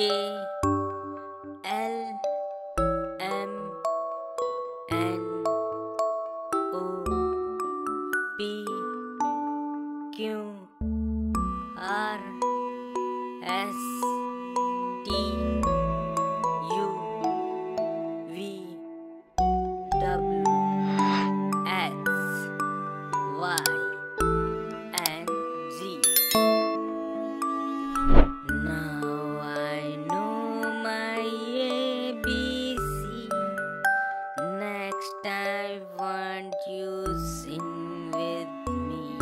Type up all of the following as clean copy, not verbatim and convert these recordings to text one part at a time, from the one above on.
L M N O P Q R S T U V W X Y and Z. Now I know my ABC. Next I want you sing with me.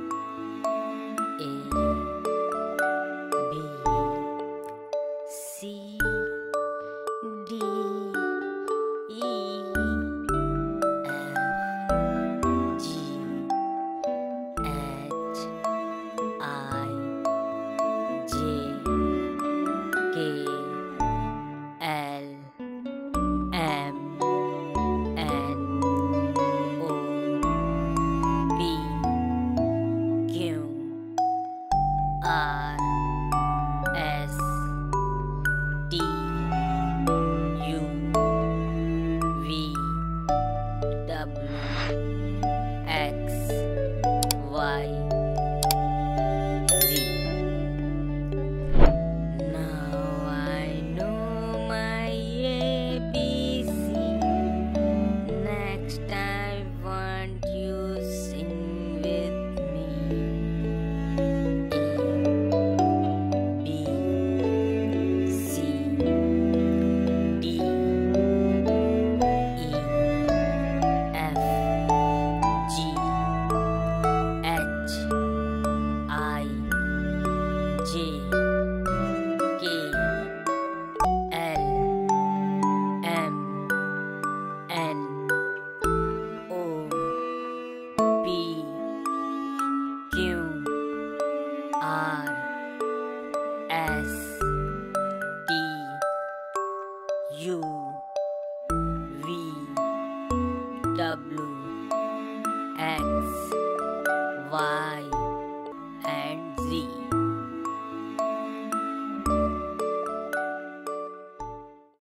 A B C D E F G H I J K L M N O P Q R S T U V W X Y Z. Now I know my ABC. Next I want you sing with me. A B C D E F G H I J K L M N O P Q R S T U V W